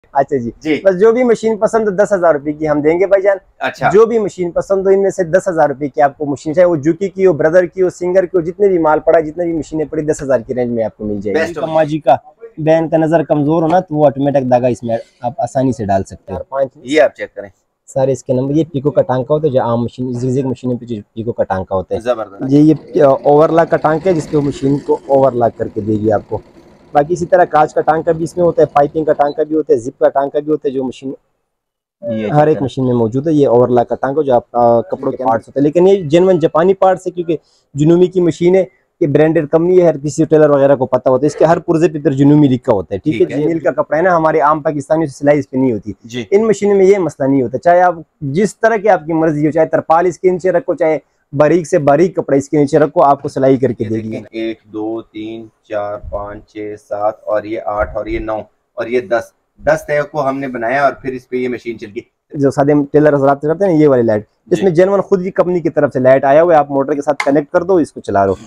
अच्छा जी बस जो भी मशीन पसंद हो 10,000 रुपए की हम देंगे भाईजान। अच्छा, जो भी मशीन पसंद हो इनमें से 10,000 रुपए की आपको मशीन, चाहे वो जुकी की हो, ब्रदर की हो, सिंगर की हो, जितने भी माल पड़ा, जितने भी मशीनें पड़ी 10,000 की रेंज में आपको मिल जाएगी। कम्मा जी का बैन का नजर कमजोर हो ना तो वो ऑटोमेटिक धागा इसमें आप आसानी से डाल सकते हो। ये आप चेक करें सारे इसके नंबर। ये पीको का टांका होता है जो आम मशीन जिग मशीनों पे जो पीको का टांका होता है। जबरदस्त। ये ओवरलॉक का टांका है जिसपे मशीन को ओवरलॉक करके देगी आपको। बाकी इसी तरह कांच का टांका भी इसमें होता है, पाइपिंग का टांका भी होता है, जिप का टांका भी होता है जो मशीन हर एक मशीन में मौजूद है। ये ओवरलॉक का टांका जो आप कपड़ों के पार्ट्स होते हैं, लेकिन ये जेन्युइन जापानी पार्ट्स है क्योंकि जुनूमी की मशीन है, ये ब्रांडेड कंपनी है, हर किसी टेलर वगैरह को पता होता है। इसके हर पुर्जे पे इधर जुनूमी लिखा होता है, ठीक है। मील का कपड़ा है ना, हमारे आम पाकिस्तानी से सिलाई इस पे नहीं होती। इन मशीनों में ये मसला नहीं होता, चाहे आप जिस तरह की आपकी मर्जी हो, चाहे तरपाल इसके नीचे रखो, चाहे बारीक से बारीक कपड़ा इसके नीचे रखो, आपको सिलाई करके देगी। 1 2 3 4 5 6 7 और ये 8 और ये 9 और ये 10 तय को हमने बनाया और फिर इस पे ये मशीन चल गई। जो सादे टेलर हजरात करते हैं ये वाली लाइट, इसमें जेन्युइन खुद की कंपनी की तरफ से लाइट आया हुआ है, आप मोटर के साथ कनेक्ट कर दो, इसको चला लो।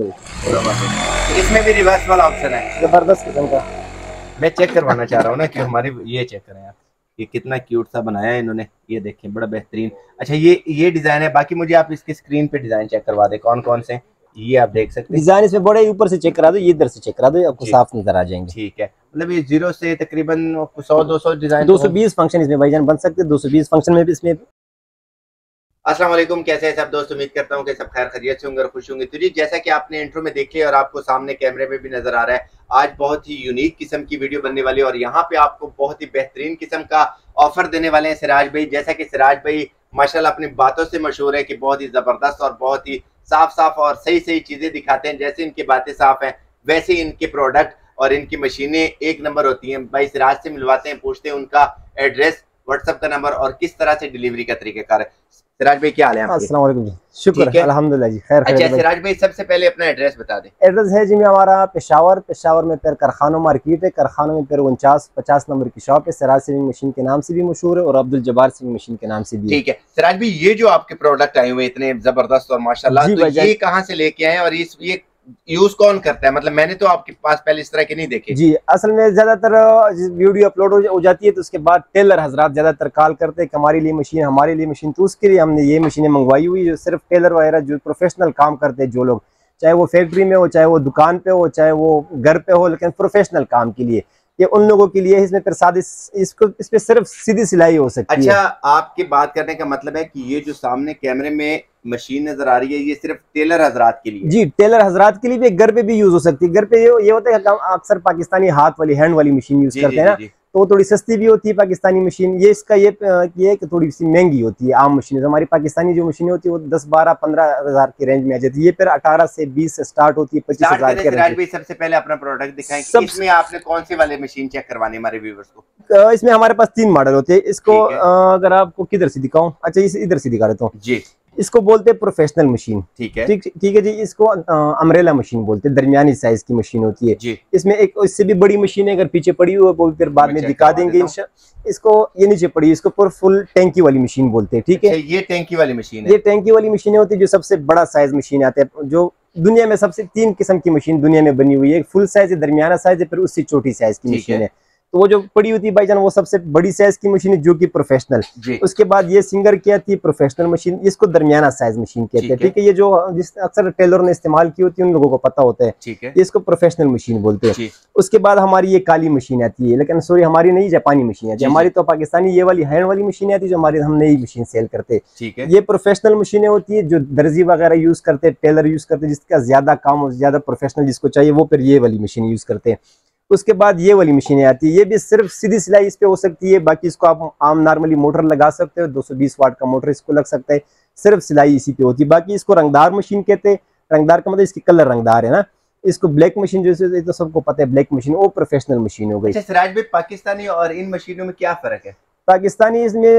इसमें भी रिवर्स वाला ऑप्शन है, जबरदस्त किस्म का। मैं चेक करवाना चाह रहा हूँ ना कि हमारे ये चेक करें आप, ये कितना क्यूट सा बनाया है इन्होंने, ये देखें बड़ा बेहतरीन। अच्छा ये डिजाइन है, बाकी मुझे आप इसकी स्क्रीन पे डिजाइन चेक करवा दे कौन कौन से, ये आप देख सकते हैं। डिजाइन इसमें बड़े ऊपर से चेक करा दो, ये इधर से चेक करा दो, आपको साफ नजर आ जाएंगे। ठीक है, मतलब ये 0 से तकरीबन 100-200 डिजाइन, 220 फंक्शन इसमें भाईजान बन सकते हैं। 220 फंक्शन में भी इसमें। अस्सलाम वालेकुम, कैसे हैं सब दोस्त? उम्मीद करता हूँ कि सब खैर खैरियत से होंगे और खुश होंगे। तो जी जैसा कि आपने इंट्रो में देख लिया और आपको सामने कैमरे में भी नजर आ रहा है, आज बहुत ही यूनिक किस्म की वीडियो बनने वाली है और यहाँ पे आपको बहुत ही बेहतरीन किस्म का ऑफर देने वाले हैं सिराज भाई। जैसा कि सिराज भाई माशाल्लाह अपनी बातों से मशहूर है कि बहुत ही जबरदस्त और बहुत ही साफ साफ और सही सही चीजें दिखाते हैं। जैसे इनकी बातें साफ हैं वैसे ही इनके प्रोडक्ट और इनकी मशीनें एक नंबर होती हैं। भाई सिराज से मिलवाते हैं, पूछते हैं उनका एड्रेस, व्हाट्सएप का नंबर और किस तरह से डिलीवरी का तरीकाकार है। सिराज भाई क्या हाल है आपके? अस्सलाम वालेकुम जी, शुक्र है अल्हम्दुलिल्लाह जी, खैर। अच्छा सिराज भाई सबसे पहले अपना एड्रेस बता दें। एड्रेस है जी में हमारा पेशावर में फिर कारखानों मार्केट है, कारखानों में फिर 49-50 नंबर की शॉप है। सिराज सेविंग मशीन के नाम से भी मशहूर है और अब्दुल जब्बार सेविंग मशीन के नाम से भी। ठीक है सिराज भाई, ये जो आपके प्रोडक्ट आए हुए इतने जबरदस्त और माशाल्लाह, तो ये कहाँ से लेके आए और ये यूज कौन करता है? मतलब मैंने तो आपके पास पहले इस तरह के नहीं देखे जी। असल में ज्यादातर वीडियो अपलोड हो जाती है तो उसके बाद टेलर हजरात ज्यादातर कॉल करते हैं कि हमारे लिए मशीन, तो उसके लिए हमने ये मशीनें मंगवाई हुई जो सिर्फ टेलर वगैरह जो प्रोफेशनल काम करते हैं, जो लोग चाहे वो फैक्ट्री में हो, चाहे वो दुकान पे हो, चाहे वो घर पे हो, लेकिन प्रोफेशनल काम के लिए ये उन लोगों के लिए। इसमें फिर सादी इस पे सिर्फ सीधी सिलाई हो सकती है। अच्छा, आपके बात करने का मतलब है कि ये जो सामने कैमरे में मशीन नजर आ रही है ये सिर्फ टेलर हजरात के लिए? जी, टेलर हजरात के लिए भी, घर पे भी यूज हो सकती है। घर पे ये होता है अक्सर पाकिस्तानी हाथ वाली हैंड वाली मशीन यूज करते हैं ना, तो थोड़ी सस्ती भी होती है पाकिस्तानी मशीन। ये इसका ये है कि थोड़ी सी महंगी होती है आम मशीन। हमारी पाकिस्तानी जो मशीनें होती है वो 10, 12, 15 हज़ार की रेंज में आ जाती है। ये फिर 18 से 20 से स्टार्ट होती है, 25,000 के रेंज। सबसे पहले अपना प्रोडक्ट दिखाएं। इसमें आपने कौन से वाले मशीन चेक करवाने हमारे व्यूअर्स को? इसमें हमारे पास 3 मॉडल होते हैं। इसको अगर आपको किधर से दिखाऊं, अच्छा इधर से दिखा देता हूँ जी। इसको बोलते हैं प्रोफेशनल मशीन, ठीक है जी। इसको अम्ब्रेला मशीन बोलते हैं, दरमियानी साइज की मशीन होती है जी। इसमें एक इससे भी बड़ी मशीन है, अगर पीछे पड़ी हुई है वो फिर बाद में दिखा देंगे। इसको ये नीचे पड़ी, इसको फुल टैंकी वाली मशीन बोलते हैं, ठीक है। ये टैंकी वाली मशीन है, ये टैंकी वाली मशीन होती है जो सबसे बड़ा साइज मशीन आते हैं। जो दुनिया में सबसे 3 किस्म की मशीन दुनिया में बनी हुई है, फुल साइज है, दरमियाना साइज है, फिर उससे छोटी साइज की मशीन है। तो वो जो पड़ी होती है भाईजान वो सबसे बड़ी साइज की मशीन है जो कि प्रोफेशनल। उसके बाद ये सिंगर की आती है प्रोफेशनल मशीन, इसको दरमियाना साइज मशीन कहते हैं, ठीक है। ये जो जिस अक्सर टेलर ने इस्तेमाल की होती है उन लोगों को पता होता है, ठीक है। इसको प्रोफेशनल मशीन बोलते हैं। उसके बाद हमारी ये काली मशीन आती है, लेकिन सॉरी हमारी नहीं, जापानी मशीन आती है हमारी। तो पाकिस्तानी ये वाली हैंड वाली मशीन आती है जो हमारी, हम नई मशीन सेल करते हैं। ये प्रोफेशनल मशीनें होती है जो दर्जी वगैरह यूज करते हैं, टेलर यूज करते हैं, जिसका ज्यादा काम ज्यादा प्रोफेशनल जिसको चाहिए वो फिर ये वाली मशीन यूज करते हैं। उसके बाद ये वाली मशीनें आती है, ये भी सिर्फ सीधी सिलाई इस पे हो सकती है। बाकी इसको आप आम नॉर्मली मोटर लगा सकते हो, 220 वाट का मोटर इसको लग सकता है, सिर्फ सिलाई इसी पे होती है। बाकी इसको रंगदार मशीन कहते हैं। रंगदार का मतलब इसकी कलर रंगदार है ना। इसको ब्लैक मशीन जो तो सबको पता है, ब्लैक मशीन वो प्रोफेशनल मशीन हो गई। अच्छा सिराज भाई, पाकिस्तानी और इन मशीनों में क्या फर्क है? पाकिस्तानी इसमें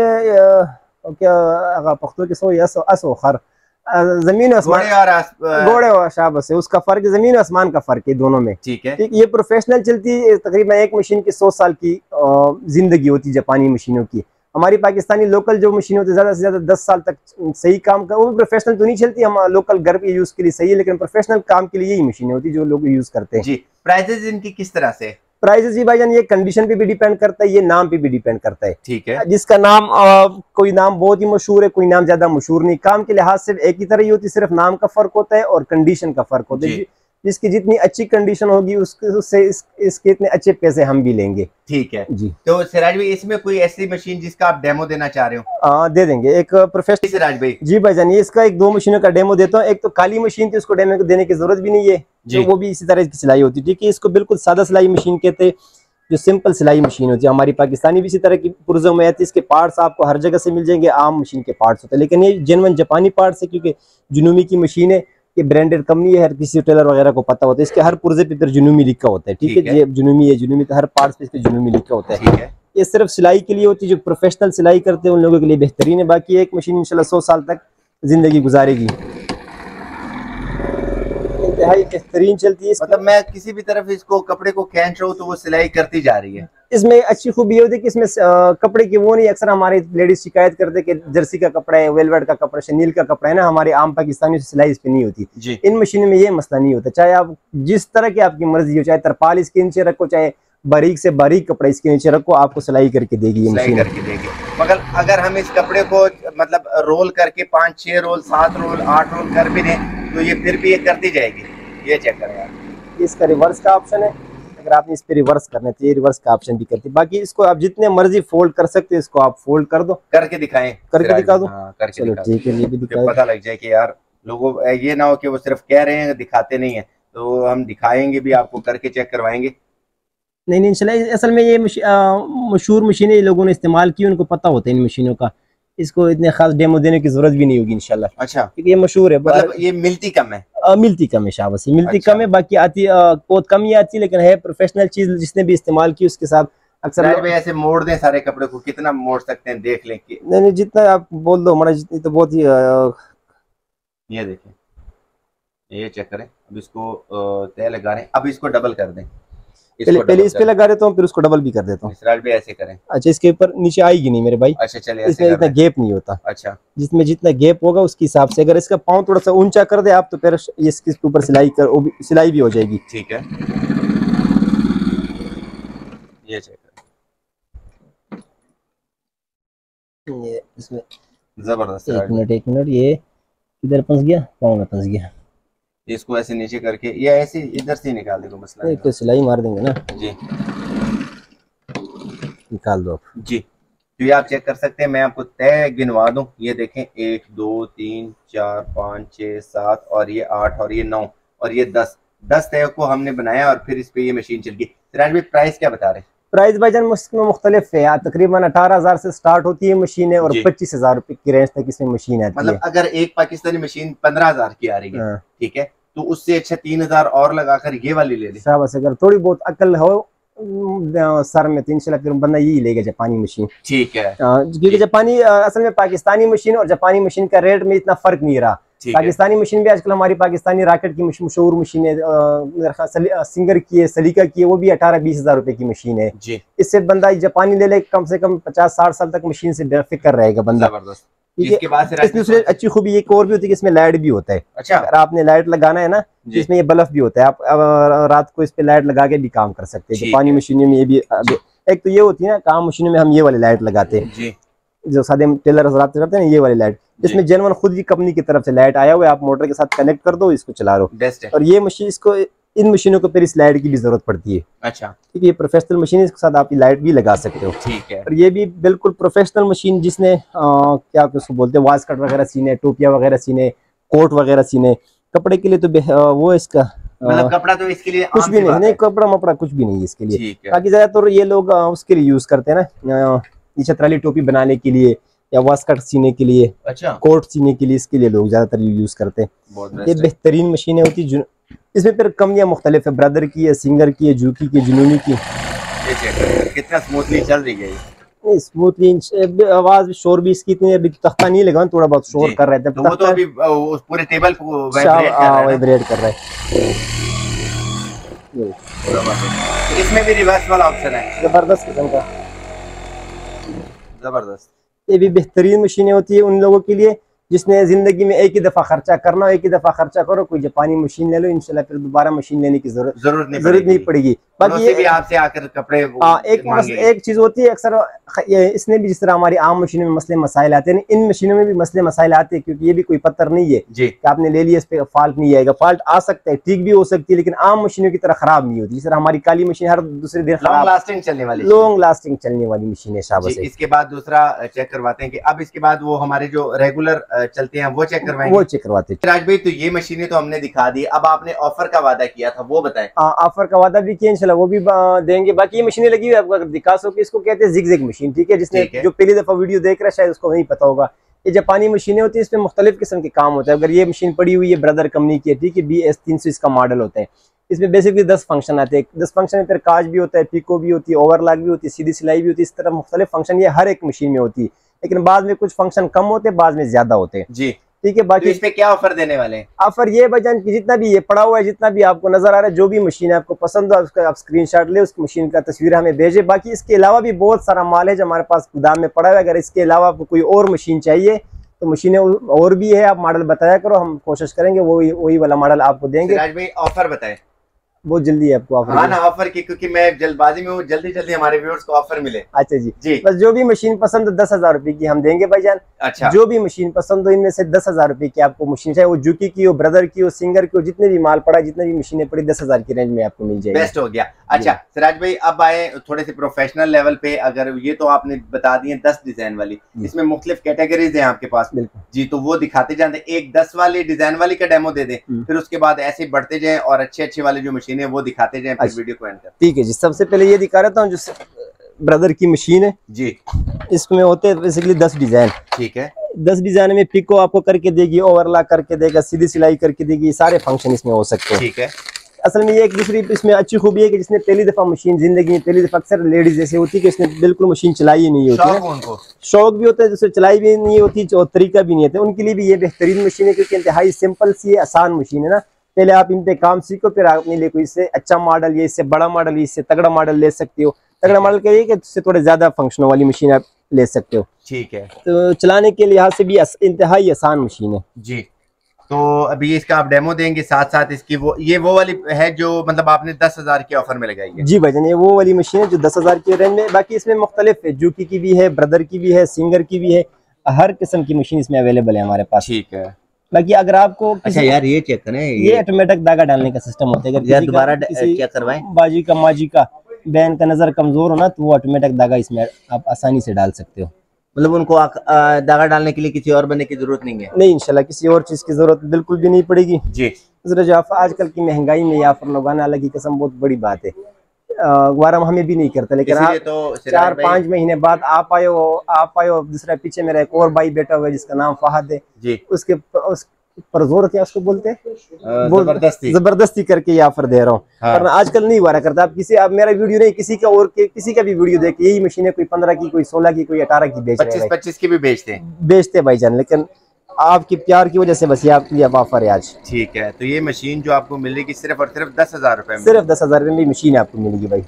क्या पख्तों के सो खर जमीन आसमान, घोड़े और शाबाश है, उसका फर्क जमीन आसमान का फर्क है दोनों में, ठीक है। ये प्रोफेशनल चलती है, तकरीबन एक मशीन की 100 साल की जिंदगी होती है जापानी मशीनों की। हमारी पाकिस्तानी लोकल जो मशीन होती है ज्यादा से ज्यादा 10 साल तक सही काम कर, वो भी प्रोफेशनल तो नहीं चलती, हम लोकल घर के यूज के लिए सही है, लेकिन प्रोफेशनल काम के लिए यही मशीनें होती है जो लोग यूज करते हैं जी। प्राइसेस इनकी किस तरह से? प्राइसेस जी भाईजान ये कंडीशन पे भी डिपेंड करता है, ये नाम पे भी डिपेंड करता है। ठीक है। जिसका नाम कोई नाम बहुत ही मशहूर है, कोई नाम ज्यादा मशहूर नहीं, काम के लिहाज से एक ही तरह ही होती है, सिर्फ नाम का फर्क होता है और कंडीशन का फर्क होता है। जिसकी जितनी अच्छी कंडीशन होगी उससे इसके इतने अच्छे पैसे हम भी लेंगे। ठीक है जी। तो सिराज भाई इसमें कोई ऐसी मशीन जिसका आप डेमो देना चाह रहे हो? दे देंगे एक प्रोफेशनल। सिराज भाई जी भाईजान, ये इसका एक 2 मशीनों का डेमो देता हूँ। एक तो काली मशीन थी, उसको डेमो देने की जरूरत भी नहीं है, जो वो भी इसी तरह की सिलाई होती है। ठीक है, इसको बिल्कुल सादा सिलाई मशीन कहते हैं, जो सिंपल सिलाई मशीन होती है। हमारी पाकिस्तानी भी इसी तरह की पुर्जों में आती है। इसके पार्ट्स आपको हर जगह से मिल जाएंगे, आम मशीन के पार्ट्स होते हैं, लेकिन ये जेन्युइन जापानी पार्ट्स है, क्योंकि जुनूमी की मशीन है, ये ब्रांडेड कंपनी है, हर किसी टेलर वगैरह को पता होता है। इसके हर पुर्जे पे फिर जुनूमी लिखा होता है। ठीक है, ये जुनूमी है, जुनूमी तो हर पार्ट्स पे इसके जुनूमी लिखा होता है। ठीक है। ये सिर्फ सिलाई के लिए होती है, जो प्रोफेशनल सिलाई करते हैं उन लोगों के लिए बेहतरीन है। बाकी एक मशीन इंशाल्लाह 100 साल तक जिंदगी गुजारेगी, इंतहाई बेहतरीन चलती है। मतलब मैं किसी भी तरफ इसको कपड़े को खींच रहा हूँ तो वो सिलाई करती जा रही है। इसमें अच्छी खूबी ये होती है कि इसमें कपड़े की वो नहीं, अक्सर हमारे लेडीज शिकायत करते हैं कि जर्सी का कपड़ा है, वेलवेट का कपड़ा, शनील का कपड़ा है ना, हमारे आम पाकिस्तानी सिलाई इस पे नहीं होती। इन मशीनों में ये मसला नहीं होता, चाहे आप जिस तरह की आपकी मर्जी हो, चाहे तरपाल इसके नीचे रखो, चाहे बारीक से बारीक कपड़ा इसके नीचे रखो, आपको सिलाई करके देगी ये मशीन। करके देगी। मगर अगर हम इस कपड़े को मतलब रोल करके 5-6 रोल 7 रोल 8 रोल कर भी दें तो ये फिर भी ये करती जाएगी। ये चेक करें यार, इसका रिवर्स का ऑप्शन है, अगर आपने इस पे रिवर्स करना है तो ये रिवर्स का ऑप्शन भी करती है। बाकी इसको आप जितने मर्जी फोल्ड कर सकते हैं, इसको आप फोल्ड कर दो, करके दिखाएं, करके दिखा दो। करके चलो ठीक है, ये भी दिखा, पता लग जाए कि यार लोगों ये ना हो कि वो सिर्फ कह रहे हैं दिखाते नहीं है, तो हम दिखाएंगे भी, आपको करके चेक करवाएंगे। नहीं इंशाल्लाह, असल में ये मशहूर मशीनें लोगों ने इस्तेमाल की, उनको पता होता है इन मशीनों का, इसको इतने खास डेमो देने की जरूरत भी नहीं होगी इंशाल्लाह। अच्छा, क्योंकि ये मशहूर है। मतलब ये मिलती कम है? मिलती कम है, शाबाशी, मिलती कम है। बाकी आती बहुत कम ही आती है, लेकिन है प्रोफेशनल चीज, जिसने भी इस्तेमाल की उसके साथ अक्सर ऐसे मोड़ दें सारे कपड़े को, कितना मोड़ सकते हैं देख लें कि नहीं जितना आप बोल दो हमारा, जितनी तो बहुत ही ये देखें, ये चेक करें। अब इसको तय लगा रहे हैं, अब इसको डबल कर दें। पहले इस पे लगा देता हूँ, फिर उसको डबल भी कर देता हूँ। इसराइल भी ऐसे करें। अच्छा, इसके ऊपर नीचे आएगी नहीं मेरे भाई। अच्छा चलिए, इसमें इतना गैप नहीं होता। अच्छा, जिसमें जितना गैप होगा उसके हिसाब से, अगर इसका पाँव थोड़ा सा ऊंचा कर दे आप, तो फिर इसके ऊपर सिलाई भी हो जाएगी। ठीक है, ये चेक करें, ये इसमें जबरदस्त। एक मिनट, ये इधर फंस गया, पाँव में फंस गया। इसको ऐसे नीचे करके या ऐसे इधर से निकाल देगा, मसला नहीं, तो सिलाई मार देंगे ना जी, निकाल दो आप जी। तो ये आप चेक कर सकते हैं, मैं आपको तय गिनवा दूं। ये देखें, 1 2 3 4 5 6 7 और ये 8 और ये 9 और ये 10 तय को हमने बनाया और फिर इस पे ये मशीन चल गई। सिराज भाई प्राइस क्या बता रहे हैं? प्राइस भाईजान इसमें मुख्तलिफ है, तकरीबन 18,000 से स्टार्ट होती है मशीन है, और 25,000 रुपए की रेंज तक इसमें मशीन आती है। मतलब अगर एक पाकिस्तानी मशीन 15,000 की आ रही है, ठीक है, तो उससे अच्छा 3,000 और लगाकर ये वाली ले ले। शाबाश, अगर थोड़ी बहुत अकल हो सर में तो इंशाल्लाह फिर बंदा यही लेगा, जापानी मशीन। ठीक है, क्योंकि जापानी असल में पाकिस्तानी मशीन और जापानी मशीन का रेट में इतना फर्क नहीं रहा। पाकिस्तानी मशीन भी आजकल, हमारी पाकिस्तानी रॉकेट की मशहूर मशीन है, सिंगर की है, सलीका की है, वो भी 18-20 हजार रुपए की मशीन है। इससे बंदा जापानी ले ले, कम से कम 50-60 साल तक मशीन से बेफिक्र रहेगा बंदा। इसके बाद दूसरे अच्छी खूबी एक और भी होती है कि इसमें लाइट भी होता है। अच्छा, अगर आपने लाइट लगाना है ना, इसमें ये बल्ब भी होता है, आप रात को इस पे लाइट लगा के भी काम कर सकते हैं। जापानी मशीनों में ये भी, एक तो ये होती है ना, काम मशीनों में हम ये वाली लाइट लगाते हैं, जो सादे टेलर हज़रात करते हैं ना, ये वाली लाइट, जिसमें जेन्युइन खुद की कंपनी की तरफ से लाइट आया हुआ है, आप मोटर के साथ कनेक्ट कर दो, इसको चला लो। और ये मशीन, इसको इन मशीनों को फिर इस लाइट की भी जरूरत पड़ती है। अच्छा, ठीक है, ये प्रोफेशनल मशीन है, इसके साथ आप लाइट भी लगा सकते हो। ठीक है, और ये भी बिल्कुल प्रोफेशनल मशीन, जिसने क्या उसको बोलते हैं, वाश कट वगैरह सीने, टोपिया वगैरह सीने, कोट वगैरह सीने, कपड़े के लिए तो वो इसका मतलब कपड़ा तो इसके लिए कुछ भी नहीं, कपड़ा मपड़ा कुछ भी नहीं है इसके लिए। बाकी ज्यादातर ये लोग उसके लिए यूज करते हैं ना, ये छतराली टोपी बनाने के लिए या वाश कट सीने के लिए। अच्छा, कोट सीने के लिए, इसके लिए लोग ज्यादातर यूज करते हैं। ये बेहतरीन मशीनें होती है। इसमें फिर कंपनियां मुख्तलिफ है, ब्रदर की है, सिंगर की है, जूकी की, जुनूनी की। कितना स्मूथली चल रही है, स्मूथली, आवाज शोर भी इसकी इतनी, अभी तख्ता नहीं लगा, थोड़ा बहुत शोर कर रहे थे, तो वो तो अभी उस पूरे टेबल को वाइब्रेट कर रहा है। इसमें भी रिवर्स वाला ऑप्शन है, जबरदस्त किस्म का, जबरदस्त। ये भी बेहतरीन मशीनें होती है उन लोगों के लिए जिसने जिंदगी में एक ही दफा खर्चा करना हो, एक ही दफा खर्चा करो, कोई जापानी मशीन ले लो, इंशाल्लाह फिर दोबारा मशीन लेने की जरूरत नहीं पड़ेगी। बाकी ये भी आपसे आकर कपड़े एक चीज होती है अक्सर, इसने भी जिस तरह हमारी आम मशीनों में मसले मसाइल आते हैं, इन मशीनों में भी मसले मसाइल आते हैं, क्योंकि ये भी कोई पत्थर नहीं है कि आपने ले लिया इस पे फॉल्ट नहीं आएगा। फॉल्ट आ सकता है, ठीक भी हो सकती है, लेकिन आम मशीनों की तरह खराब नहीं होती। जिस तरह हमारी काली मशीन हर दूसरे दिन लॉन्ग लास्टिंग चलने वाली मशीन है शाबाश। इसके बाद दूसरा चेक करवाते हैं कि अब इसके बाद वो हमारे जो रेगुलर चलते हैं वो चेक करवाएंगे, वो चेक करवाते हैं। राज भाई तो ये मशीनें तो हमने दिखा दी, अब आपने ऑफर का वादा किया था वो बताएं। ऑफर का वादा भी किया इंशाल्लाह, वो भी देंगे। बाकी ये मशीनें लगी हुई है, आपको दिखा सके, इसको कहते हैं जिग-जैग मशीन, ठीक है। जिसने जो पहली दफा वीडियो देख रहा है शायद उसको नहीं पता होगा, ये जापानी मशीनें होती है, इसमें मुख्तलिफ किस्म के काम होता है। अगर ये मशीन पड़ी हुई है ब्रदर कंपनी की है, ठीक है, BS300 इसका मॉडल होता है। इसमें बेसिकली 10 फंक्शन आते हैं। 10 फंक्शन में फिर काज भी होता है, पिको भी होती है, ओवरलॉक भी होती है, सीधी सिलाई भी होती है। इस तरह मुख्तलिफ फंक्शन ये हर एक मशीन में होती है, लेकिन बाद में कुछ फंक्शन कम होते हैं, बाद में ज्यादा होते हैं जी, ठीक है। बाकी तो इस पे क्या ऑफर देने वाले हैं? ऑफर ये भाईजान की जितना भी ये पड़ा हुआ है, जितना भी आपको नजर आ रहा है, जो भी मशीन है आपको पसंद हो उसका आप स्क्रीनशॉट ले, उस मशीन का तस्वीर हमें भेजे। बाकी इसके अलावा भी बहुत सारा माल है जो हमारे पास गोदाम में पड़ा हुआ है। अगर इसके अलावा आपको कोई और मशीन चाहिए तो मशीनें और भी है, आप मॉडल बताया करो, हम कोशिश करेंगे वही वाला मॉडल आपको देंगे। राज भाई ऑफर बताएं, बहुत जल्दी है आपको ऑफर। हाँ ना ऑफर की, क्योंकि मैं जल्दबाजी में हूँ, जल्दी जल्दी हमारे व्यूअर्स को ऑफर मिले। अच्छा जी बस जो भी मशीन पसंद हो 10,000 रुपए की हम देंगे भाईजान। अच्छा, जो भी मशीन पसंद हो इनमें से 10,000 रुपए की आपको मशीन चाहे वो जुकी की हो, ब्रदर की हो, सिंगर की हो, जितने भी माल पड़ा, जितने भी मशीनें पड़ी 10,000 की रेंज में आपको मिल जाएगी। बेस्ट हो गया। अच्छा सिराज भाई अब आए थोड़े से प्रोफेशनल लेवल पे। अगर ये तो आपने बता दिए 10 डिजाइन वाली, इसमें मुख्तलिफ कैटेगरीज है आपके पास जी, तो वो दिखाते जाते। एक 10 वाली डिजाइन वाली का डेमो दे दे, फिर उसके बाद ऐसे बढ़ते जाए और अच्छे अच्छे वाले जो मशीन है वो दिखाते जाए, फिर वीडियो को एंड कर। ठीक है जी, सबसे पहले ये दिखा रहा हूँ जो ब्रदर की मशीन है जी, इसमें होते हैं बेसिकली 10 डिजाइन। ठीक है, 10 डिजाइन में पिको आपको करके देगी, ओवरलॉक करके देगा, सीधी सिलाई करके देगी, सारे फंक्शन इसमें हो सकते हैं। ठीक है, असल में ये एक दूसरी इसमें अच्छी खूबी है कि जिसने पहली दफा मशीन जिंदगी में पहली दफा, अक्सर लेडीज जैसे होती है कि उसने बिल्कुल मशीन चलाई ही नहीं होती है, उनको शौक भी होता है, जिससे चलाई भी नहीं होती और तरीका भी नहीं होता, उनके लिए भी ये बेहतरीन मशीन है, क्योंकि इंतहाई सिंपल सी आसान मशीन है ना। पहले आप इन पे काम सीखो, फिर आप अपने लिए कोई इससे अच्छा मॉडल या इससे बड़ा मॉडल या इससे तगड़ा मॉडल ले सकते हो। तगड़ा मॉडल कहिए कि इससे थोड़े ज्यादा फंक्शनों वाली मशीन आप ले सकते हो। ठीक है, तो चलाने के लिहाज से भी इंतहाई आसान मशीन है जी। तो अभी इसका आप डेमो देंगे, साथ साथ इसकी वो वाली है जो मतलब आपने 10,000 के ऑफर में लगाई है? जी भाईजान, ये वो वाली मशीन है जो 10,000 की रेंज में। बाकी इसमें मुख्तलिफ है, जूकी की भी है, ब्रदर की भी है, सिंगर की भी है, हर किस्म की मशीन इसमें अवेलेबल है हमारे पास। ठीक है। बाकी अगर आपको अच्छा यार ये चेक करें, ये ऑटोमेटिक धागा डालने का सिस्टम होता है। अगर दोबारा चेक करवाएं, बाजी का माजी का बैन का नजर कमजोर हो ना, तो वो ऑटोमेटिक धागा इसमें आप आसानी से डाल सकते हो। मतलब उनको धागा डालने के लिए किसी और बंदे की जरूरत नहीं है? नहीं, इंशाल्लाह किसी और चीज की जरूरत बिल्कुल भी नहीं पड़ेगी जी। आजकल की महंगाई में ऑफर लगाना, अल्लाह की कसम बहुत बड़ी बात है। वारम हमें भी नहीं करता, लेकिन आप तो 4-5 महीने बाद आप आए हो। दूसरा पीछे मेरा एक और भाई बैठा हुआ है जिसका नाम फहद है जी, उसके पर जोर क्या उसको बोलते हैं, जबरदस्ती करके ये ऑफर दे रहा हूँ। वरना आजकल नहीं वारा करता। आप मेरा वीडियो नहीं, किसी का और किसी का भी वीडियो देख, यही मशीनें कोई 15 की, कोई 16 की, कोई 18 की बेच रहे हैं, 25 की भी बेचते भाईजान। लेकिन आपके प्यार की वजह से बस ये आपके लिए ऑफर है आज। ठीक है, तो ये मशीन जो आपको मिलेगी सिर्फ और सिर्फ 10,000 रुपए में, सिर्फ 10,000 रुपए में मशीन आपको मिलेगी भाई।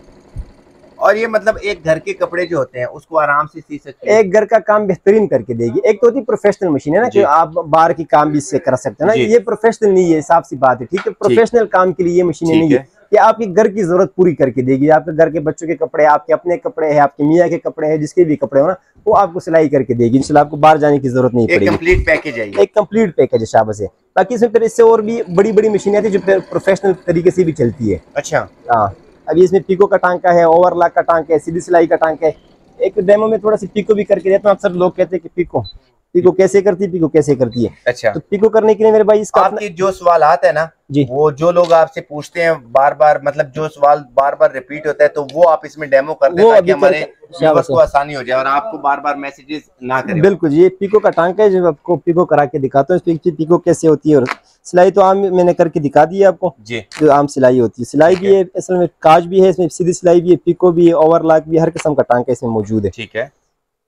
और ये मतलब एक घर के कपड़े जो होते हैं उसको आराम से सी सकते हैं, एक घर का काम बेहतरीन करके देगी। एक तो होती प्रोफेशनल मशीन है ना, कि आप बाहर की काम भी इससे कर सकते हैं ना, ये प्रोफेशनल नहीं है, साफ सी बात है, ठीक है। प्रोफेशनल काम के लिए ये मशीनें नहीं है, ये आपके घर की जरूरत पूरी करके देगी। आपके घर के बच्चों के कपड़े, आपके अपने कपड़े हैं, आपके मियाँ के कपड़े हैं, जिसके भी कपड़े हो ना, वो आपको सिलाई करके देगी। इंशाल्लाह आपको बाहर जाने की जरूरत नहीं पड़ेगी। कंप्लीट पैकेज है, एक कंप्लीट पैकेज है, शाबाश है। बाकी इसमें फिर इससे और भी बड़ी बड़ी मशीनें आती है जो प्रोफेशनल तरीके से भी चलती है। अच्छा, हाँ, अभी इसमें पिको का टांका है, ओवरलॉक का टांका है, सीधी सिलाई का टांका है। एक डेमो में थोड़ा सी पिको भी करके देता हूँ। अक्सर लोग कहते हैं कि पिको कैसे करती है, पिको कैसे करती है। अच्छा, तो पिको करने के लिए मेरे भाई इसका आपके जो सवाल आते हैं ना जी, वो जो लोग आपसे पूछते हैं बार बार, मतलब जो सवाल बार बार रिपीट होता है, तो वो आप इसमें डेमो कर दें ताकि हमारे व्यूअर्स को आसानी हो जाए और आपको बार बार मैसेजेस ना करें। बिल्कुल, ये पिको का टांका है जो आपको पिको करा के दिखाता हूँ। इस पिको कैसे होती है, और सिलाई तो आम मैंने करके दिखा दी है आपको जी, जो आम सिलाई होती है। सिलाई भी है, असल में काज भी है, इसमें सीधी सिलाई भी है, पिको भी है, ओवरलॉक भी, हर किस्म का टांका इसमें मौजूद है। ठीक है,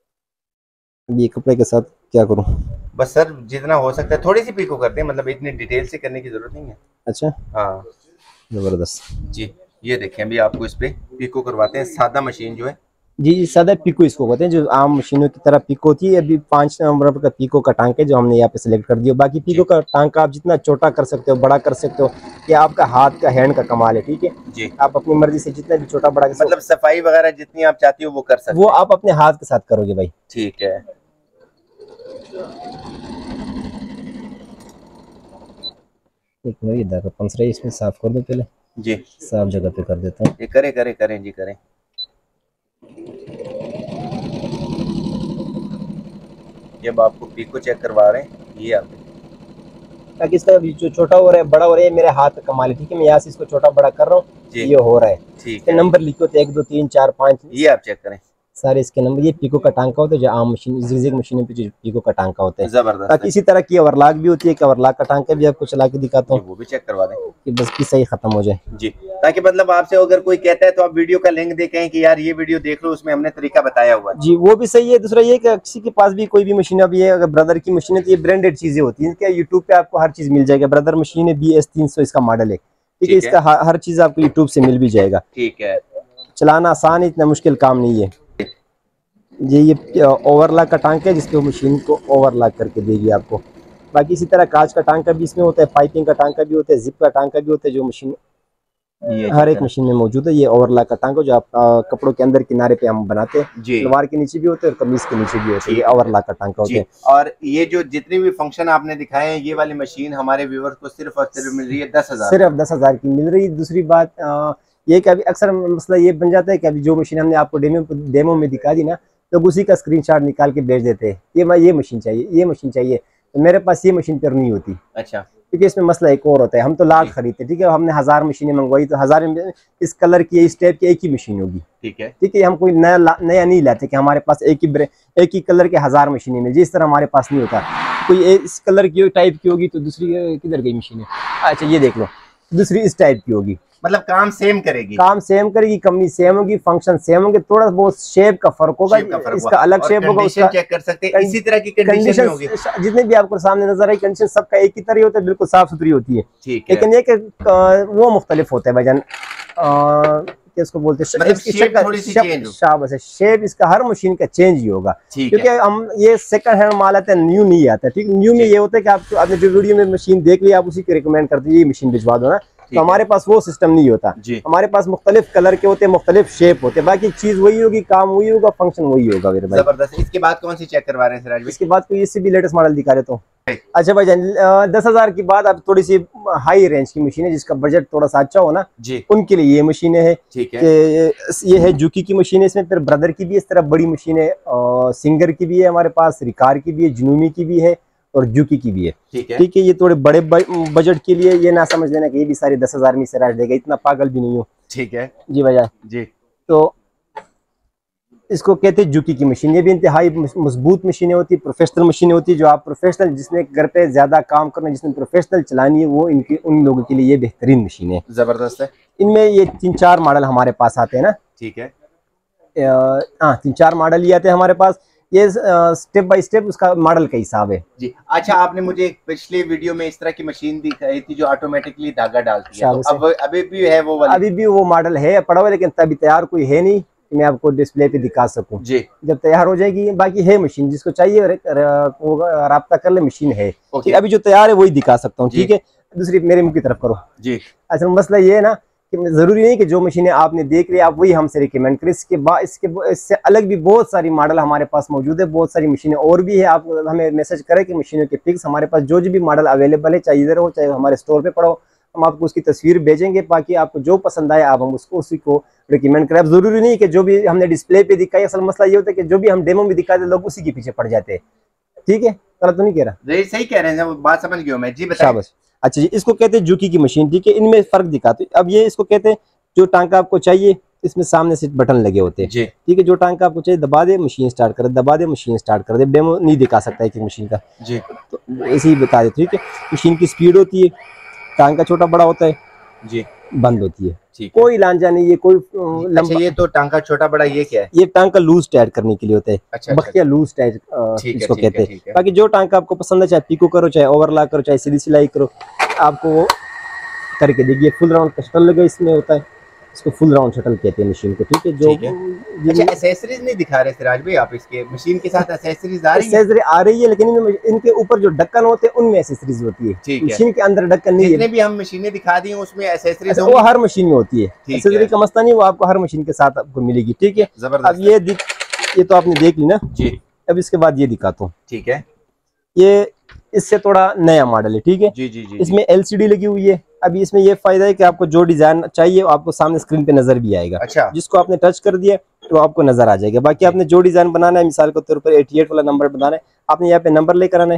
ये कपड़े के साथ क्या करूँ? बस सर जितना हो सकता है थोड़ी सी पिको करते हैं, मतलब इतनी डिटेल से करने की जरूरत नहीं है। अच्छा, हाँ जबरदस्त जी। ये देखें अभी आपको इस पे पिको करवाते हैं। सादा मशीन जो है जी सादा पिको इसको कहते हैं, जो आम मशीनों की तरह पिको होती है। अभी 5 नंबर का पिको का टांक है जो हमने यहाँ पे सिलेक्ट कर दिया। बाकी पिको का टांक आप जितना छोटा कर सकते हो, बड़ा कर सकते हो, ये आपका हाथ का हैंड का कमाल है। ठीक है जी, आप अपनी मर्जी से जितना भी छोटा बड़ा कर सकते मतलब सफाई वगैरह जितनी आप चाहती हो वो कर सकते हो, वो आप अपने हाथ के साथ करोगे भाई। ठीक है। एक मिनट, ये धागा पंस रही है, इसमें साफ कर दो पहले। जी, साफ जगह पे कर देता हूँ। ये करें करें करें जी करें। जब आपको पिको चेक करवा रहे हैं ये आप, ताकि इसका जो छोटा हो रहा है बड़ा हो रहा है, मेरे हाथ का कमाल है। ठीक है मैं यहाँ से इसको छोटा बड़ा कर रहा हूँ, ये हो रहा है। ठीक है, नंबर लिखे होते हैं 1 2 3 4 5, ये आप चेक करें सारे इसके नंबर। ये पिको का टांका होता है जो आम मशीन जिग मशीनों पे जो पिको का टांका होता है। जबरदस्त। बाकी इसी तरह की ओवरलॉक भी होती है कि ओवरलॉक का टांका भी आपको चला के दिखाता हूँ, वो भी चेक करवा दें कि बस की सही खत्म हो जाए जी। ताकि मतलब आपसे अगर कोई कहता है तो आप वीडियो का लिंक दे कहें कि यार ये वीडियो देख लो, उसमें हमने तरीका बताया हुआ जी, वो भी सही है। दूसरा ये कि किसी के पास भी कोई भी मशीन अभी है, अगर ब्रदर की मशीन है तो ये ब्रांडेड चीजें होती हैं। क्या यूट्यूब पे आपको हर चीज मिल जाएगा। ब्रदर मशीन है BS 300 इसका मॉडल है। ठीक है इसका हर चीज आपको यूट्यूब से मिल भी जाएगा। ठीक है, चलाना आसान है, इतना मुश्किल काम नहीं है। ये ओवरलॉक का टांक है जिसपे मशीन को ओवरलॉक करके देगी आपको। बाकी इसी तरह कांच का टांका भी इसमें होता है, पाइपिंग का टांका भी होता है, जिप का टांका भी होता है, जो मशीन हर एक मशीन में मौजूद है। ये ओवरलॉक का टांका जो आप कपड़ों के अंदर किनारे पे हम बनाते हैं, सलवार के नीचे भी होते हैं और कमीज के नीचे भी होते हैं, ये ओवरलॉक का टांका होते हैं। और ये जो जितने भी फंक्शन आपने दिखाए हैं, ये वाली मशीन हमारे व्यूअर्स को सिर्फ और सिर्फ मिल रही है 10,000, सिर्फ 10,000 की मिल रही है। दूसरी बात ये कि अभी अक्सर मसला ये बन जाता है कि अभी जो मशीन हमने आपको डेमो में दिखा दी ना, लोग उसी का स्क्रीनशॉट निकाल के भेज देते हैं, ये मशीन चाहिए, ये मशीन चाहिए। तो मेरे पास ये मशीन पर नहीं होती। अच्छा, क्योंकि इसमें मसला एक और होता है, हम तो लाख खरीदते, ठीक है, हमने 1000 मशीनें मंगवाई तो 1000 में इस कलर की इस टाइप की एक ही मशीन होगी। ठीक है, ठीक है, हम कोई नया नहीं लाते कि हमारे पास एक ही कलर के 1000 मशीनें मिल, जिस तरह हमारे पास नहीं होता। कोई इस कलर की टाइप की होगी तो दूसरी किधर गई मशीन है, अच्छा ये देख लो, दूसरी इस टाइप की होगी। मतलब काम सेम करेगी, कंपनी सेम होगी, फंक्शन सेम होंगे, थोड़ा बहुत शेप का फर्क होगा, इसका अलग शेप होगा, उसका चेक कर सकते हैं। इसी तरह की कंडीशन होगी, जितने भी आपको सामने नजर आई कंडीशन सबका एक ही तरह होता है, बिल्कुल साफ सुथरी होती है। ठीक है, लेकिन एक वो मुख्तलिफ होता है भाईजान, इसको बोलते हैं मतलब शेप थोड़ी सी चेंज, शाबाश है, शेप इसका हर मशीन का चेंज ही होगा। क्योंकि हम ये सेकंड हैंड माल आता है, न्यू नहीं आता। ठीक, न्यू में ये होता है कि आपने जो वीडियो में मशीन देख ली आप उसी को रिकमेंड करते हैं ये मशीन भिजवा दो ना, तो हमारे पास वो सिस्टम नहीं होता। हमारे पास मुख्तलिफ कलर के होते हैं, मुख्तलिफ शेप होते हैं, बाकी चीज वही होगी, काम वही होगा, फंक्शन वही होगा मेरे भाई। जबरदस्त। इसके बाद कौन सी चेक करवा रहे हैं सिराज भाई? इसके बाद कोई इससे भी लेटेस्ट मॉडल दिखा रहे तो अच्छा भाई जान, 10,000 की बाद अब थोड़ी सी हाई रेंज की मशीन है जिसका बजट थोड़ा सा अच्छा हो ना जी, उनके लिए ये मशीनें है। ठीक है, ये है जुकी की मशीन है, इसमें फिर ब्रदर की भी इस तरह बड़ी मशीन है, सिंगर की भी है हमारे पास, रिकार की भी है, जुनूमी की भी है और जुकी की भी है। ठीक है, ये थोड़े बड़े बजट के लिए, ये ना समझ लेना कि ये भी सारी 10,000 में सिराज देगा, इतना पागल भी नहीं हो। ठीक है जी भैया जी। तो इसको कहते हैं जुकी की मशीन, ये भी इंतहाई मजबूत मशीनें होती है, प्रोफेशनल मशीनें होती है, जो आप प्रोफेशनल जिसने घर पे ज्यादा काम करना, जिसने प्रोफेशनल चलानी है, वो उन लोगों के लिए ये बेहतरीन मशीन है। जबरदस्त है। इनमें ये 3-4 मॉडल हमारे पास आते हैं ना। ठीक है, हाँ 3-4 मॉडल ये आते हैं हमारे पास, ये स्टेप बाय स्टेप उसका मॉडल का हिसाब है जी। अच्छा, आपने मुझे एक पिछले वीडियो में इस तरह की मशीन दिखाई थी जो ऑटोमेटिकली धागा डालती है, तो अब अभी भी है वो वाली? अभी भी वो मॉडल है पड़ा हुआ, लेकिन तभी तैयार कोई है नहीं कि मैं आपको डिस्प्ले पे दिखा सकूं जी। जब तैयार हो जाएगी, बाकी है मशीन, जिसको चाहिए वो राब्ता कर ले, मशीन है। अभी जो तैयार है वही दिखा सकता हूँ। ठीक है, दूसरी मेरे मुंह की तरफ करो जी। अच्छा, मसला ये है ना कि जरूरी नहीं कि जो मशीनें आपने देख ली आप वही हमसे रिकमेंड करें, इससे अलग भी बहुत सारी मॉडल हमारे पास मौजूद है, बहुत सारी मशीनें और भी है। आप हमें मैसेज करें कि मशीनों के पिक्स हमारे पास जो भी मॉडल अवेलेबल है, चाहे इधर हो चाहे हमारे स्टोर पे पड़ा हो, हम आपको उसकी तस्वीर भेजेंगे, बाकी आपको जो पसंद आए आप हम उसको उसी को रिकमेंड करें। अब जरूरी नहीं कि जो भी हमने डिस्प्ले पे दिखाई, असल मसला ये होता है कि जो भी हम डेमो में दिखाते लोग उसी के पीछे पड़ जाते हैं। ठीक है, गलत तो नहीं कह रहा? सही कह रहे हैं, बात समझ गया मैं जी, बताइए। अच्छा जी, इसको कहते हैं जुकी की मशीन। ठीक है, इनमें फर्क दिखाते हैं। अब ये इसको कहते हैं, जो टांका आपको चाहिए इसमें सामने से बटन लगे होते हैं। ठीक है, जो टांका आपको चाहिए दबा दे, मशीन स्टार्ट कर दे, दबा दे, मशीन स्टार्ट कर दे। डेमो नहीं दिखा सकता एक मशीन का जी, तो ऐसे ही बता देते। ठीक है, मशीन की स्पीड होती है, टांका छोटा बड़ा होता है जी, बंद होती है, कोई लांजा नहीं है, कोई अच्छा, ये तो टांका छोटा बड़ा ये क्या है? ये टांका लूज टाइट करने के लिए होता है। अच्छा, बखिया लूज टाइट इसको कहते हैं। बाकी जो टांका आपको पसंद है, चाहे पिको करो, चाहे ओवरलॉक करो, चाहे सीधी सिलाई करो, आपको वो करके देखिए। फुल राउंड कस्टम लगा इसमें होता है। इसको फुल राउंड शटल कहते हैं मशीन को, ठीक है। जो अच्छा, एक्सेसरीज नहीं दिखा रहे सिराज भाई आप, इसके मशीन के साथ एक्सेसरीज आ रही है? एक्सेसरी आ रही है, लेकिन इनके ऊपर जो ढक्कन होते हैं उनमें एक्सेसरीज होती है, मशीन के अंदर ढक्कन नहीं है। जितने भी हम मशीनें दिखा दी हैं उसमें एक्सेसरीज वो हर मशीन में होती है, एक्सेसरी का मसला नहीं, वो आपको हर मशीन के साथ आपको मिलेगी, ठीक है। अब ये तो आपने देख ली ना जी। अब इसके बाद ये दिखाता हूँ, ठीक है। ये इससे थोड़ा नया मॉडल है, ठीक है। जी जी जी। इसमें LCD लगी हुई है। अभी इसमें ये फायदा है कि आपको जो डिजाइन चाहिए आपको सामने स्क्रीन पे नजर भी आएगा। अच्छा। जिसको आपने टच कर दिया तो आपको नजर आ जाएगा। बाकी आपने जो डिजाइन बनाना है, मिसाल के तौर पर 88 वाला नंबर बनाना है, आपने यहाँ पे नंबर लेकर आना है।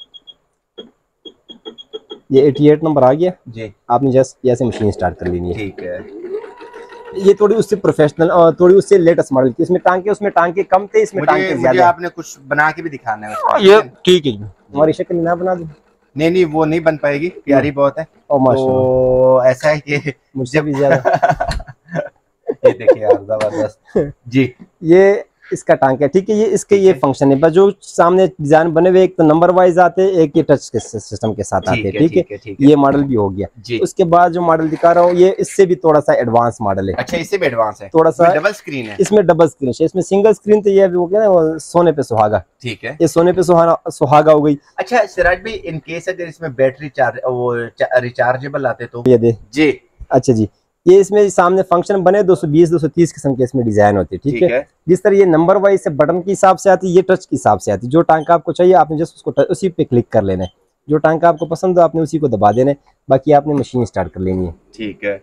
ये 88 नंबर आ गया जी। आपने जस्ट यहाँ से मशीन स्टार्ट कर लेनी है, ठीक है। ये थोड़ी उससे प्रोफेशनल और थोड़ी उससे लेटेस्ट मॉडल की। इसमें टांके, उसमें टांके कम थे, इसमें टांके ज्यादा। आपने कुछ बना के भी दिखाना है ये, ठीक है। हमारी शक्ल ना बना दो। नहीं वो नहीं बन पाएगी, प्यारी बहुत है। तो ऐसा है कि मुझसे भी ज्यादा ये देखिए यार, जबरदस्त जी। ये इसका टांका है, ठीक है। ये इसके ये फंक्शन है, बस जो सामने डिजाइन बने हुए एक तो नंबर वाइज आते हैं, एक ये टच के सिस्टम के साथ आते हैं, ठीक है। ये मॉडल भी हो गया। उसके बाद जो मॉडल दिखा रहा हूँ ये इससे भी थोड़ा सा एडवांस मॉडल है। अच्छा, इससे भी एडवांस है, थोड़ा सा डबल स्क्रीन है। इसमें डबल स्क्रीन है, इसमें सिंगल स्क्रीन तो ये भी हो गया ना, सोने पे सुहागा, ठीक है। ये सोने पे सुहागा हो गई। अच्छा सिराज भाई, इन केस अगर इसमें बैटरी रिचार्जेबल आते तो ये दे जी। अच्छा जी, ये इसमें सामने फंक्शन बने 220 230 किस्म के इसमें डिजाइन होते हैं, ठीक है। जिस तरह ये नंबर वाइज से बटन के हिसाब से आती है, ये टच के हिसाब से आती है। जो टांका आपको चाहिए आपने जस्ट उसको उसी पे क्लिक कर लेना है। जो टांका आपको पसंद हो आपने उसी को दबा देना है, बाकी आपने मशीन स्टार्ट कर लेनी है, ठीक है।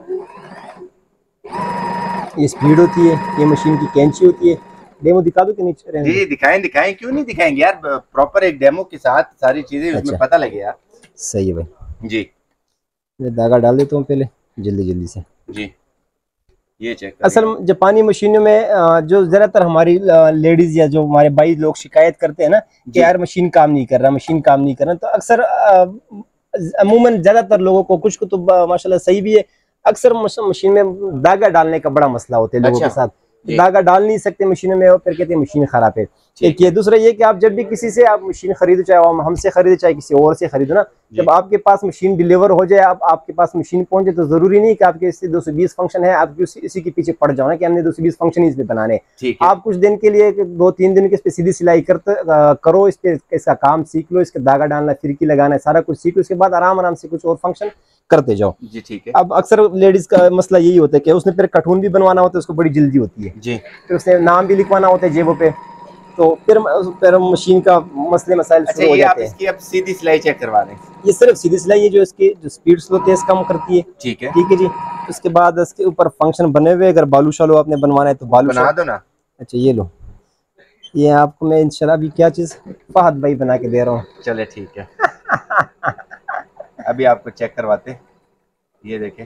ये स्पीड होती है, ये मशीन की कैंची होती है। डेमो दिखा दो कि नहीं? जी दिखाएं, क्यों नहीं दिखाएंगे यार, प्रॉपर एक डेमो के साथ सारी चीजें उसमें पता लगे यार। सही है भाई जी। मैं धागा डाल देता हूँ पहले जल्दी से जी। ये चेक असल जापानी मशीनों में जो ज्यादातर हमारी लेडीज या जो हमारे भाई लोग शिकायत करते हैं ना कि यार मशीन काम नहीं कर रहा, तो अक्सर अमूमन ज्यादातर लोगों को, कुछ को तो माशाल्लाह सही भी है, अक्सर मशीन में धागा डालने का बड़ा मसला होता है लोगों के साथ। धागा डाल नहीं सकते मशीनों में और फिर कहते हैं मशीन खराब है। एक ये, दूसरा ये कि आप जब भी किसी से आप मशीन खरीदो, चाहे हमसे खरीदो चाहे किसी और से खरीदो ना, जब आपके पास मशीन डिलीवर हो जाए, आपके पास मशीन पहुंचे, तो जरूरी नहीं कि आपके इससे 220 फंक्शन है आप इसी के पीछे पड़ जाओ ना कि हमने 220 फंक्शन ही इसमें बनाने। आप कुछ दिन के लिए 2-3 दिन के इस पे सीधी सिलाई करो, इस पे इसका काम सीख लो, इसका धागा डालना, फिरकी लगाना है, सारा कुछ सीख लो। उसके बाद आराम से कुछ और फंक्शन करते जाओ जी, ठीक है। अब अक्सर लेडीज का मसला यही होता है कि उसने फिर कार्टून भी बनवाना होता है, उसको बड़ी जल्दी होती है जी, फिर उसने नाम भी लिखवाना होता है जेबों पे, तो फिर मशीन का मसले मसाइल शुरू हो जाते हैं। इसकी अब सीधी सिलाई चेक करवा दें। ये सिर्फ सीधी सिलाई है जो इसकी जो स्पीड स्लो तेज कम करती है, ठीक है जी। उसके बाद इसके ऊपर फंक्शन बने हुए, अगर बालू शालू आपने बनवाना है तो बालू बना दो ना। अच्छा ये लो, ये आपको मैं इंशाल्लाह अभी क्या चीज फहद भाई बना के दे रहा हूँ। चले ठीक है अभी आपको चेक करवाते, ये देखें।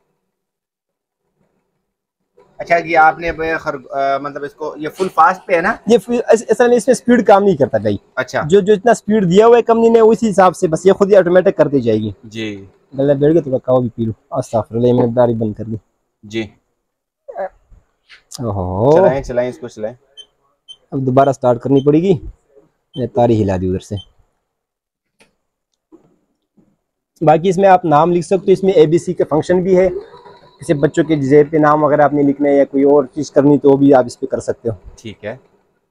अच्छा ये आपने मतलब इसको ये फुल फास्ट पे है ना? ये असल में इसमें स्पीड काम नहीं करता भाई। अच्छा, जो इतना स्पीड दिया हुआ है कंपनी ने उसी हिसाब से बस ये खुद ही ऑटोमेटिक करती जाएगी जी। गला बैठ गया तो काओ भी पी लो। अस्तगफुरुल्लाह, मैंने दाढ़ी बंद कर दी जी। ओहो चलाएं इसको चलाएं। अब दोबारा स्टार्ट करनी पड़ेगी, तारी हिला दी उधर से। बाकी इसमें आप नाम लिख सकते हो, इसमें ABC का फंक्शन भी है, किसी बच्चों के जेब पे नाम अगर आपने लिखना है या कोई और चीज करनी तो भी आप इस पे कर सकते हो। ठीक है।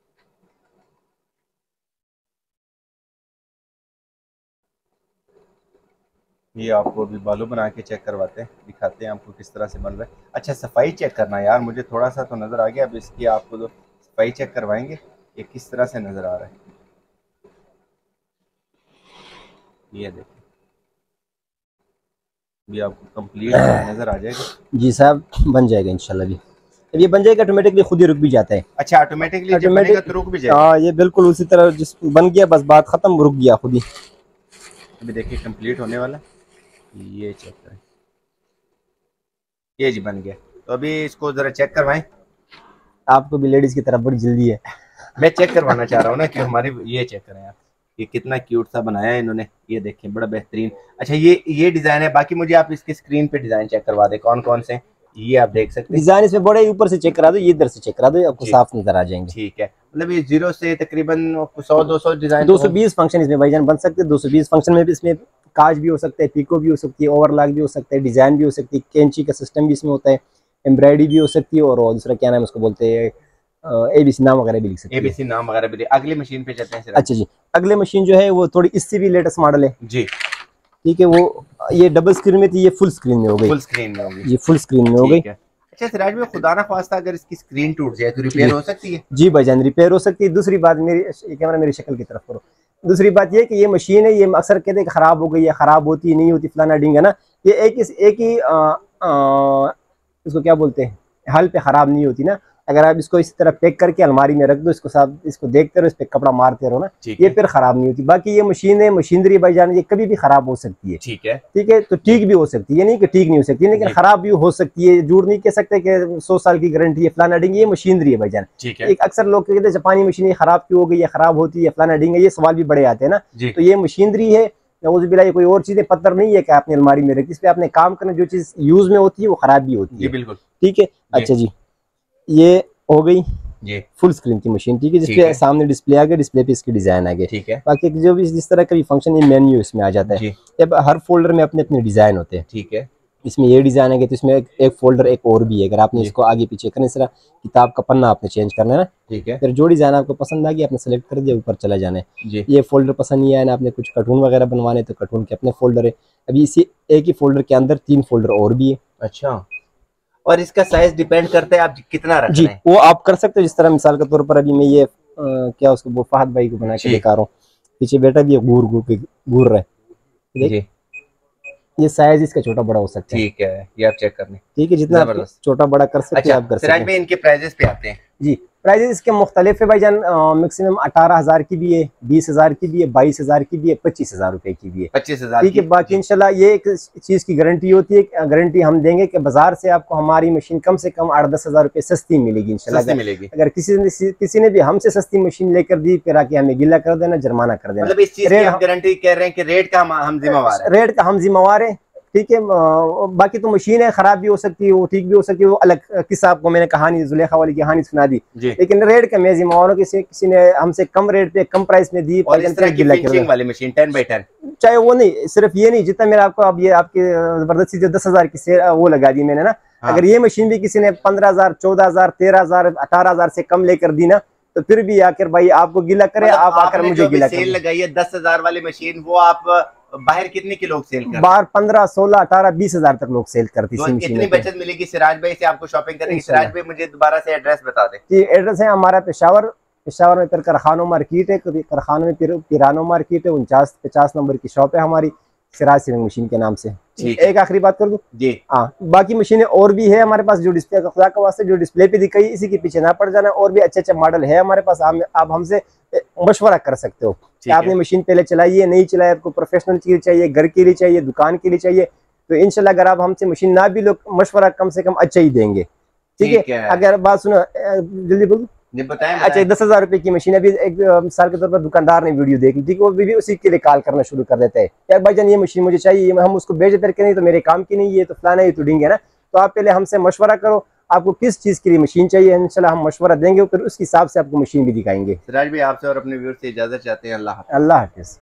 ये आपको अभी बालू बना के चेक करवाते हैं, दिखाते हैं आपको किस तरह से बन रहा है। अच्छा सफाई चेक करना है यार, मुझे थोड़ा सा तो नजर आ गया, अब इसकी आपको तो सफाई चेक करवाएंगे ये किस तरह से नजर आ रहा है। ये देखिए, ये आपको कंप्लीट नजर आ जाएगा। जी साहब, बन जाएगा इंशाल्लाह। भी अब ये बन जाएगा ऑटोमेटिकली, खुद ही रुक भी जाता है। अच्छा ऑटोमेटिकली जब बनेगा तो रुक भी जाएगा? हाँ ये बिल्कुल उसी तरह जिस बन गया बस बात खत्म, रुक गया खुद ही। अभी देखिए कंप्लीट होने वाला, ये चेक करें, ये जी बन गया। तो अभी इसको जरा चेक करवाएं। आपको भी लेडीज की तरफ बड़ी जल्दी है मैं चेक करवाना चाह रहा हूँ ना कि हमारी, ये चेक करें आप, ये कितना क्यूट सा बनाया है इन्होंने, ये देखें बड़ा बेहतरीन। अच्छा ये डिजाइन है, बाकी मुझे आप इसकी स्क्रीन पे डिजाइन चेक करवा दे कौन कौन से, ये आप देख सकते हैं। डिजाइन इसमें बड़े ऊपर से चेक करा दो, ये इधर से चेक करा दो, आपको साफ नजर आ जाएंगे। ठीक है, मतलब ये 0 से तकरीबन 100-200 डिजाइन, 220 फंक्शन इसमें भाईजान बन सकते हैं। 220 फंक्शन में भी इसमें काज भी हो सकता है, पिको भी हो सकती है, ओवरलॉक भी हो सकता है, डिजाइन भी हो सकती है, कैंची का सिस्टम भी इसमें होता है, एम्ब्रॉयडरी भी हो सकती है, और दूसरा क्या नाम उसको बोलते हैं, ABC नाम वगैरह भी लिख सकते हैं। ABC नाम वगैरह भी। अगली मशीन पे चलते हैं सर। अच्छा जी, अगले मशीन जो है वो थोड़ी इससे भी लेटेस्ट मॉडल है जी। ठीक है, वो ये डबल स्क्रीन में थी, ये फुल स्क्रीन में हो गई। फुल स्क्रीन में होगी, ये फुल स्क्रीन में हो गई। अच्छा सिराज भाई, खुदा ना खास्ता अगर इसकी स्क्रीन टूट जाए तो रिपेयर हो सकती है? जी भाईजान, रिपेयर हो सकती है। दूसरी बात, मेरी कैमरा मेरी शक्ल की तरफ करो। दूसरी बात ये कि ये मशीन है, ये अक्सर कहते हैं कि खराब हो गई है, खराब होती नहीं होती, फलाना डिंगा ना, ये एक ही इसको क्या बोलते हैं, हाल पे खराब नहीं होती ना। अगर आप इसको इस तरह पैक करके अलमारी में रख दो, इसको साथ इसको देखते रहो, इस पे कपड़ा मारते रहो ना, ये फिर खराब नहीं होती। बाकी ये मशीन है, मशीनरी भाईजान, ये कभी भी खराब हो सकती है। ठीक है, तो ठीक भी हो सकती है, ये नहीं कि ठीक नहीं हो सकती, लेकिन खराब भी हो सकती है। झूठ नहीं कह सकते कि 100 साल की गारंटी है, फलाना डिंग, ये मशीनरी है भाईजान। एक अक्सर लोग कहते हैं जापानी मशीन खराब क्यों हो गई, खराब होती है, फलाना डिंग, ये सवाल भी बड़े आते हैं ना। तो ये मशीनरी है, ये कोई और चीजें पत्थर नहीं है कि आपने अलमारी में रखी, इस पे आपने काम करना, जो चीज यूज में होती है वो खराब भी होती है। बिल्कुल ठीक है। अच्छा जी, ये हो गई ये फुल स्क्रीन की मशीन, ठीक है, जिसपे सामने डिस्प्ले आ गया, डिस्प्ले पे इसकी डिजाइन आ गई। ठीक है, बाकी जो भी जिस तरह का भी फंक्शन, ये मेन्यू इसमें आ जाता है। अब हर फोल्डर में अपने अपने डिजाइन होते हैं। ठीक है, इसमें ये डिजाइन है, तो इसमें एक फोल्डर एक और भी है। अगर आपने इसको आगे पीछे करना, इस तरह किताब का पन्ना आपने चेंज करना है ना, ठीक है, फिर जो डिजाइन आपको पसंद आ गया आपने सेलेक्ट कर दिया, ऊपर चला जाना है। ये फोल्डर पसंद नहीं आया ना, आपने कुछ कार्टून वगैरह बनवाने तो कार्टून के अपने फोल्डर है। अभी इसी एक ही फोल्डर के अंदर 3 फोल्डर और भी है। अच्छा, और इसका साइज डिपेंड करता है आप कितना रख रहे हैं। वो आप कर सकते हो, जिस तरह मिसाल के तौर पर अभी मैं ये क्या उसको वो फहद भाई को बना के दिखा रहा हूँ, पीछे बेटा भी घूर रहा है, ये साइज इसका छोटा बड़ा हो सकता है। ठीक है, ये आप चेक कर लें। ठीक है, जितना छोटा बड़ा कर सकते हैं आप कर सकते हैं। इनके प्राइजेस पे आते हैं जी। प्राइजेस इसके मुख्तलिफ है भाईजान, मैक्सिमम 18,000 की भी है, 20,000 की भी है, 22,000 की भी है, 25,000 रुपए की भी है। 25,000 ठीक है। बाकी इंशाल्लाह ये एक चीज की गारंटी होती है, गारंटी हम देंगे कि बाजार से आपको हमारी मशीन कम से कम 8-10 हजार रुपए सस्ती मिलेगी इंशाल्लाह। अगर किसी ने भी हमसे सस्ती मशीन लेकर दी, फिर आके हमें गिला कर देना, जुर्माना कर देना। मतलब इस चीज की आप गारंटी कह रहे हैं कि रेट का हम जिम्मेवार है? रेट का हम जिम्मेवार है। ठीक है, बाकी तो मशीन है, खराब भी हो सकती है, वो ठीक भी हो सकती है, वो अलग किस्सा आपको मैंने कहानी जुलेखा वाली कहानी सुना दी। लेकिन रेट का मैं जिम्मेवार हूं, किसी ने हमसे कम रेट पे कम प्राइस में दी, और इस तरह की फिनिशिंग वाली मशीन 10x10, चाहे वो नहीं, सिर्फ ये नहीं, जितना मेरा आपको अब ये आपके जबरदस्ती जो 10,000 की सेल वो लगा दी मैंने ना। अगर ये मशीन भी किसी ने 15,000, 14,000, 13,000, 18,000 से कम लेकर दी ना, तो फिर भी आकर भाई आपको गिला करे, आप आकर मुझे गिला करें। सेल लगाई है 10,000 वाली मशीन, वो आप बाहर कितने के लोग सेल करते? बाहर 15, 16, 18, 20,000 तक लोग सेल करती है। इतनी बचत मिलेगी सिराज भाई से आपको शॉपिंग करने की। सिराज भाई मुझे दोबारा से एड्रेस बता दें। जी, एड्रेस है हमारा पेशावर में फिर कारखानों मार्केट है, कारखानों में पिरानो मार्केट है, 49-50 नंबर की शॉप है हमारी, सिराज सीलिंग मशीन के नाम से। एक आखिरी बात कर दूं जी, हाँ, बाकी मशीनें और भी है हमारे पास, जो डिस्प्ले का खुदा का वास्ते जो डिस्प्ले पे दिखाई इसी के पीछे ना पड़ जाना। और भी अच्छे अच्छे मॉडल है हमारे पास, आप हमसे मशवरा कर सकते हो कि आपने मशीन पहले चलाई है, नहीं चलाई, आपको प्रोफेशनल के लिए चाहिए, घर के लिए चाहिए, दुकान के लिए चाहिए, तो इंशाल्लाह अगर आप हमसे मशीन ना भी लो, मशवरा कम से कम अच्छा ही देंगे। ठीक है। अगर बात सुनो, जल्दी बोलो। अच्छा, 10,000 रुपए की मशीन, अभी एक मिसाल के तौर पर दुकानदार ने वीडियो देखी, ठीक है, वो भी उसी के लिए कॉल करना शुरू कर देते हैं, यार भाईजान ये मशीन मुझे चाहिए, हम उसको बेच करके नहीं तो मेरे काम की नहीं है, तो फलाना ही तो डिंग है ना। तो आप पहले हमसे मशवरा करो, आपको किस चीज के लिए मशीन चाहिए, इंशाल्लाह हम मशवरा देंगे, फिर उस हिसाब से आपको मशीन भी दिखाएंगे। सिराज भाई आपसे और अपने व्यूअर्स से इजाजत चाहते हैं। अल्लाह हाफिज़।